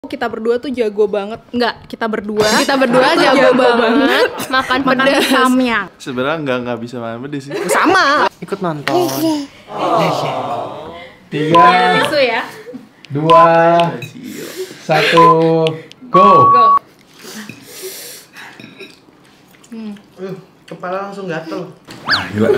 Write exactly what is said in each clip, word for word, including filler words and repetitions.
Kita berdua tuh jago banget. Enggak, kita berdua. Kita berdua jago, jago banget makan pedas. Samyang. Sebenarnya nggak nggak bisa makan pedas sih. Sama. Ikut nonton. Tiga, Tisu ya. dua, satu, go. Go. Hmm. Uh, kepala langsung gatel. Ah, gila.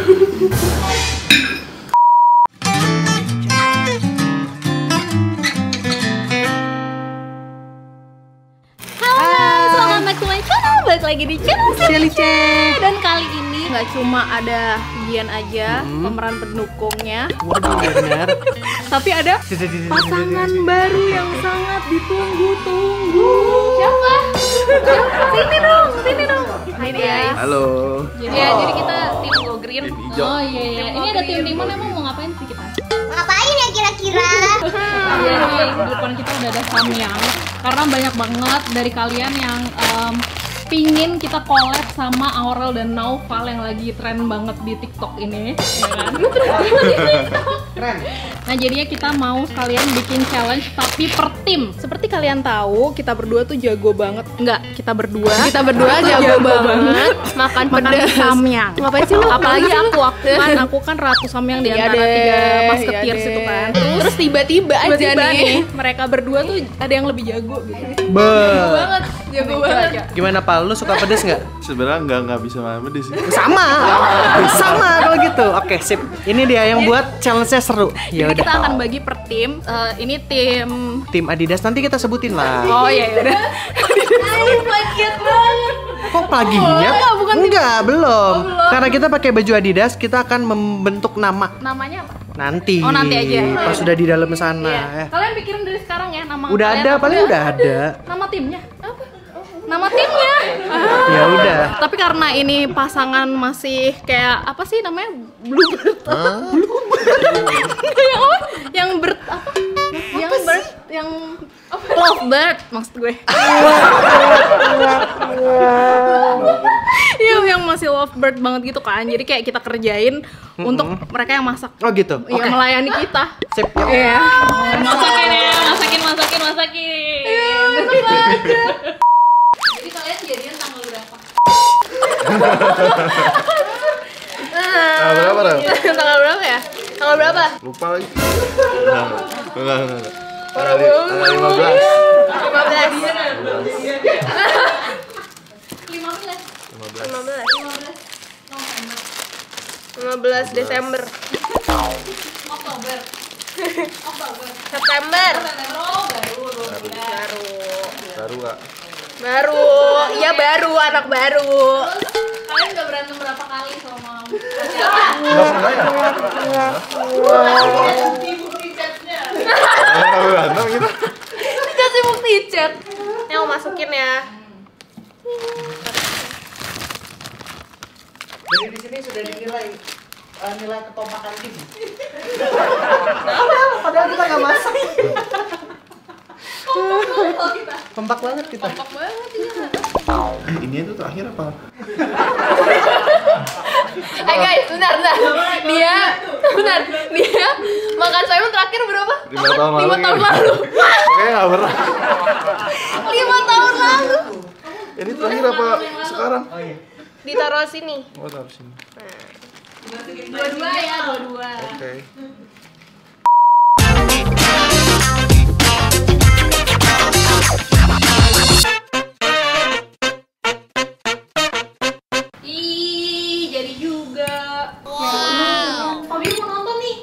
Balik lagi di channel Celice. dan kali ini Nggak cuma ada Gian aja, hmm. pemeran pendukungnya. Waduh, benar. Tapi ada pasangan baru yang sangat ditunggu-tunggu. siapa? Sini dong, sini dong. Hai guys. Halo. Jadi ya, jadi kita tim Go Green. Tim hijau. Oh iya iya. Ini ada tim Timon, emang mau ngapain sih kita? Ngapain ya kira-kira? Iya, di depan kita udah ada Samyang. Karena banyak banget dari kalian yang um, pingin kita collab sama Aurel dan Naufal yang lagi tren banget di TikTok ini, ya kan? Keren. Nah jadinya kita mau sekalian bikin challenge tapi per tim. Seperti kalian tahu, kita berdua tuh jago banget. Enggak, kita berdua. Kita berdua jago, banget makan pedas. Samyang. Ngapain sih lu? Apalagi aku, aku kan aku kan ratu Samyang di Iya antara deh, tiga iya musketeers deh. itu kan. Terus tiba-tiba aja Tiba-tiba nih, nih. mereka berdua tuh ada yang lebih jago gitu. Be. Banget, jago banget. Gimana Pal? Lu suka pedes nggak? Sebenarnya nggak nggak bisa makan pedas sih. Sama. Sama kalau gitu. Oke, sip. Ini dia yang buat challenge-nya seru. Ya Jadi kita udah. akan bagi per tim. Eh, ini tim. Tim Adidas nanti kita sebutin lah. Oh iya ya udah. Plagiat banget. Kok plagiat? enggak, bukan tim- Enggak, belum. Oh, belum. Karena kita pakai baju Adidas, kita akan membentuk nama. Namanya apa? Nanti. Oh, nanti aja. Pas sudah di dalam sana. Iya. ya. Kalian pikirin dari sekarang ya nama Udah kalian ada, apa? paling udah ada. Nama timnya apa? Nama timnya. Ya udah. Tapi karena ini pasangan masih kayak apa sih namanya? Bluebird. yang apa? Yang bird apa? Yang bird, yang lovebird maksud gue. Iya, yang masih lovebird banget gitu kan. Jadi kayak kita kerjain untuk mereka yang masak. Oh gitu. Yang Oke. melayani kita. Sip. Yuk. Iya. Masakin ya, masakin, masakin, masakin. Jadi kalian jadian tanggal berapa? Ah, berapa dong? Tanggal berapa ya? Tanggal berapa? Lupa lagi. Enggak, enggak, enggak. Tanggal li- tanggal lima belas. lima belas. lima belas. lima belas. lima belas. November. lima belas Desember. Oktober. Oktober. September. September. Oh, baru, baru. Baru. Baru Kak. Baru. Iya baru, anak baru. Kalian udah berantem berapa kali sama Enggak pernah ya? bukti chatnya? Enggak berantem gitu. Dikasih bukti chat. Yang mau masukin ya. Jadi di sini sudah dinilai uh, nilai kekompakan tim. Padahal kita nggak masak. Kompak banget kita. Kompak banget ya. Eh, ini itu terakhir apa? Eh guys, bentar, bentar. Dia, bentar. Dia makan sayur terakhir berapa? Lima tahun lalu. Lima tahun lalu. Kayaknya nggak pernah. Lima tahun lalu. Ini terakhir apa sekarang? Oh iya. Ditaruh sini. Oh, taruh sini. Dua-dua ya, dua-dua. Oke. Ih, jadi juga. Wow. Fabi mau nonton nih.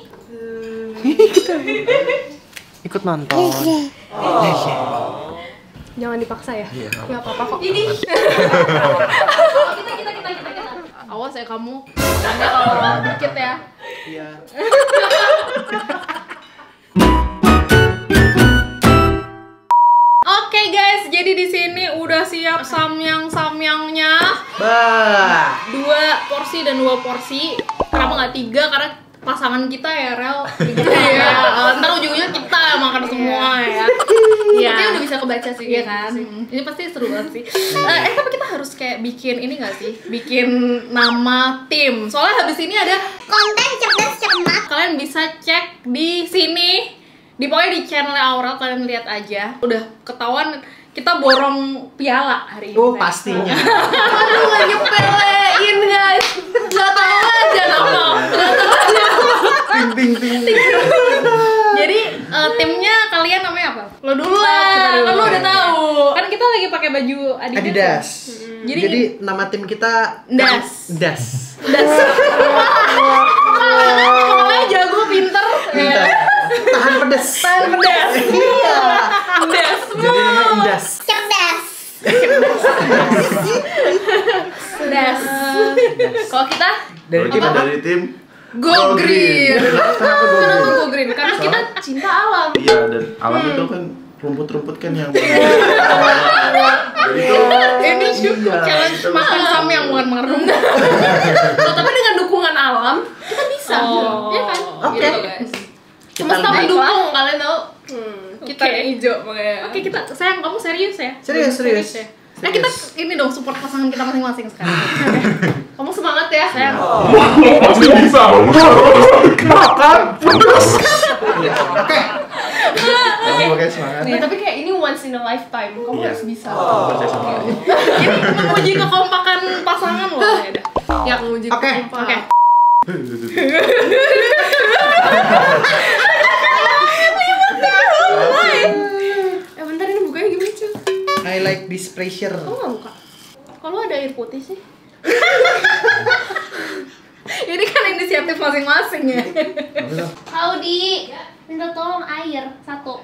Ikut nonton. Jangan dipaksa ya. Iya. Enggak apa-apa kok. Ini. Oh, kita, kita, kita, kita, kita. Awas ya kamu. Makanya kalau dikit ya. Iya. Oke guys, jadi di sini udah siap samyang-samyangnya. Bah. Dua porsi dan dua porsi. Kenapa nggak tiga? Karena pasangan kita ya Rel. Iya. uh, ntar ujungnya kita yang makan semua ya. Iya. Tapi udah bisa kebaca sih. Iya kan? Ini pasti seru banget sih. Eh, eh tapi kita harus kayak bikin ini nggak sih? Bikin nama tim. Soalnya habis ini ada Konten cerdas cermat. kalian bisa cek di sini Di pokoknya di channel Aurel kalian lihat aja. Udah ketahuan kita borong piala hari ini. Oh, saya. pastinya. Aduh, gak nyepelein guys. Gak tahu aja nama. Ting ting ting. Jadi uh, timnya kalian namanya apa? Lo dulu lah, kan lo udah tahu. Kan kita lagi pakai baju Adidas. Adidas. Hmm. Jadi, Jadi, nama tim kita Das. Das. Das. Pokoknya jago, pinter. Pintar. Tahan pedes. Tahan pedas. Iya. Das. Jadi namanya Das. Cerdas. Das. Kalau kita Dari Kalau tim kita apa? dari tim Go Green. Kenapa Go Kenapa Green? Go Green? Karena kita cinta alam. Iya, dan alam itu kan rumput-rumput kan yang jadi itu Ini iya, challenge kita makan bisa. sam yang bukan marung. Oh, tapi dengan dukungan alam kita bisa, Oh. ya kan? Oke. Gitu, guys. Semesta Kita mendukung kalian tahu. Kita Oke. yang hijau makanya. Oke, kita sayang kamu serius ya? Serius, serius. ya. Nah, kita ini dong support pasangan kita masing-masing sekarang. Oke. Kamu semangat ya, sayang. Oke. Kamu pakai semangat. Nah, tapi kayak ini once in a lifetime, kamu Iya. harus bisa. Kamu percaya sama aku. Ini menguji kekompakan pasangan loh. Ya udah. Ya, menguji Oke. Oke. Eh, bentar ini bukanya gimana, Cuk? I like this pressure. Kamu nggak buka? Kalau ada air putih sih. Ini kan inisiatif masing-masing ya. Audi, minta tolong air satu.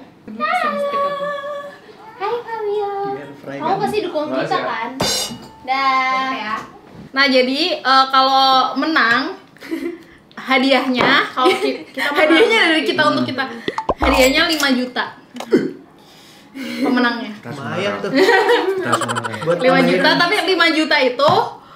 Hai Fabio. Biar fry Kamu kan. pasti dukung kita kan? Dah. Ya. Nah, jadi eh, kalau menang hadiahnya kalau ki- kita hadiahnya dari kita untuk kita. Hadiahnya lima juta. Pemenangnya. Lumayan tuh. Kita semangat. Buat lima pameran. juta, tapi lima juta itu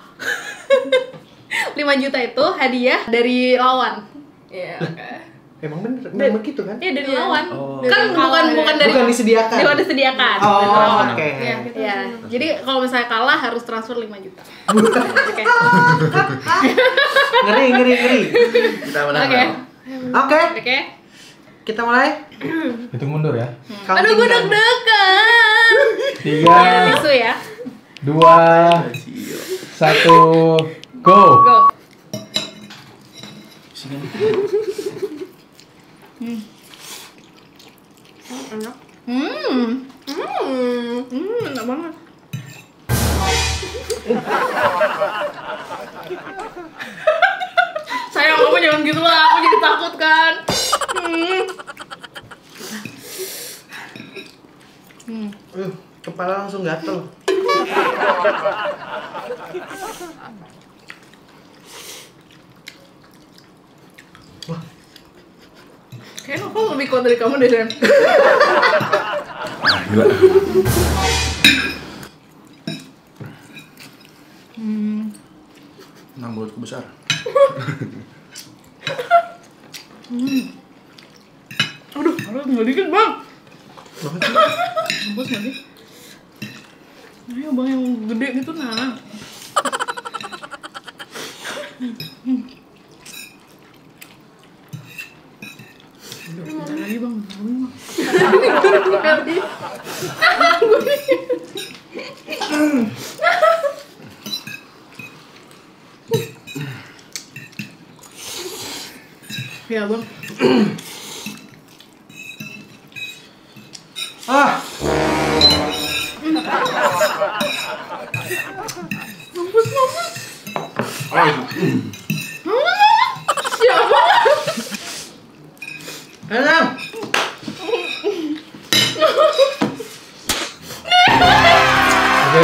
lima juta itu hadiah dari lawan. Iya. Emang bener, memang begitu kan? Iya, dari lawan. Oh. Kan bukan bukan dari Bukan disediakan. Bukan disediakan. Oh, dari lawan. oke. Iya, iya. Jadi kalau misalnya kalah harus transfer lima juta. Oke. Ngeri, ngeri, ngeri. Kita menang. Oke. Oke, Oke. kita mulai. Hitung mundur ya. Aduh, gue Counting down. deg-degan. Tiga, Tisu ya. dua, satu, go. Go. Hmm. Hmm. Hmm, enak banget. Sayang, kamu jangan gitu lah, aku jadi takut kan. Hmm. Uh, kepala langsung gatel. Kayaknya aku lebih kuat dari kamu deh, Dan. Ah, gila. Menang mulutku besar. Aduh, aduh, nggak dikit, Bang. Bagus nggak sih? Ayo, Bang, yang gede gitu, nah. Udah, bentar lagi, Bang. Bentar lagi, Bang. Ya, Bang. Ah, Siapa? enak. Oke.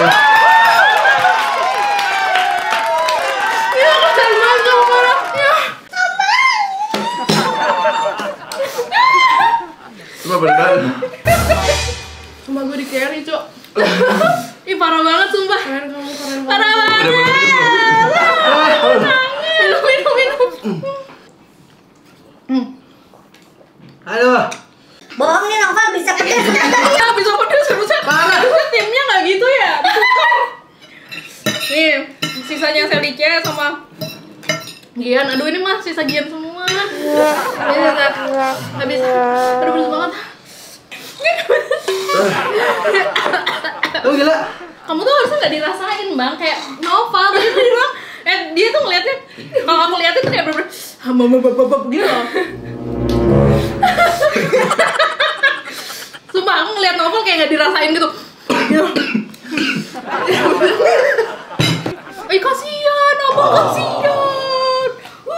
Ya, kasihan banget sama parahnya. Coba benar. Sumpah gue di carry, Cok. Ih, parah banget, sumpah. Keren kamu, keren banget. Parah banget. Udah benar belum? Minum, minum, minum. Hmm. Aduh, Bohong nih Novel bisa pedes. Ya, bisa pedes, harusnya. Harusnya timnya nggak gitu ya. Nih, sisanya Selice sama Gian. Aduh, ini mah sisa Gian semua. Habis. Aduh bener banget. Oh gila. Kamu tuh harusnya nggak dirasain bang, kayak novel tadi tuh dia bilang, eh dia tuh ngeliatnya, kalau aku liatin tuh kayak bener-bener hamba gitu loh. Sumpah aku ngeliat novel kayak nggak dirasain gitu. Eh kasihan, abang kasihan.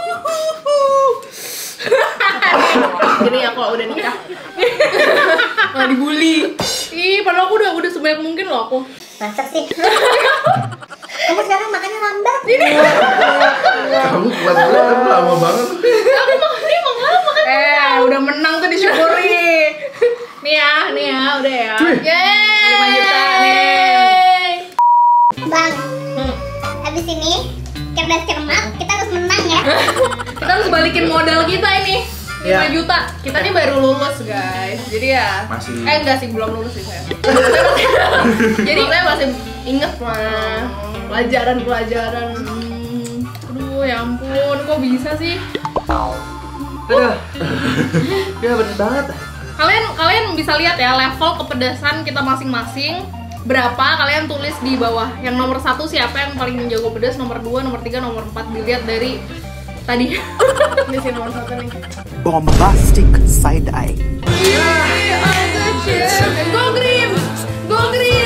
Gini ya kalau udah nikah. Nggak dibully. Ih, padahal aku udah udah sebanyak mungkin loh aku. Masa sih? Kamu sekarang makannya lambat. Kamu kuat banget, kamu lama banget. Aku makan dia emang lama kan. Eh, udah menang tuh disyukuri. Nih ya, nih ya, udah ya. Yeay, lima juta nih. Bang, Hmm. habis ini cerdas cermat kita harus menang ya. Kita harus balikin modal kita ini. lima Iya. juta. Kita nih baru lulus, guys. Jadi ya Masih. Eh, enggak sih, belum lulus sih saya. Jadi saya masih inget lah pelajaran-pelajaran. Hmm. Aduh, ya ampun, kok bisa sih? Aduh. Ya bener banget. Kalian kalian bisa lihat ya level kepedasan kita masing-masing berapa, kalian tulis di bawah. Yang nomor satu siapa yang paling menjago pedas, nomor dua, nomor tiga, nomor empat, dilihat dari tadi. Ini sih nomor satu nih. Bombastic side eye. Go green, go green.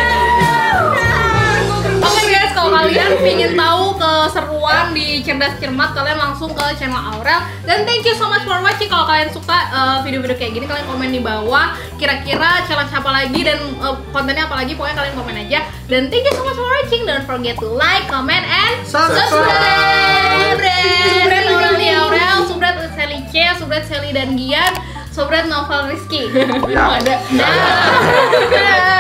Oke guys, kalau kalian pengen tahu keseruan di Cerdas Cermat, kalian langsung ke channel Aurel. Dan thank you so much for watching. Kalau kalian suka uh, video-video kayak gini, kalian komen di bawah. Kira-kira challenge apa lagi dan uh, kontennya apa lagi, pokoknya kalian komen aja. Dan thank you so much for watching. Don't forget to like, comment, and Subscribe. subscribe. Subscribe Aurel di Aurel, subscribe Sally C, subscribe Sally dan Gian, subscribe Novel Rizky. Ya. Ada. Dah.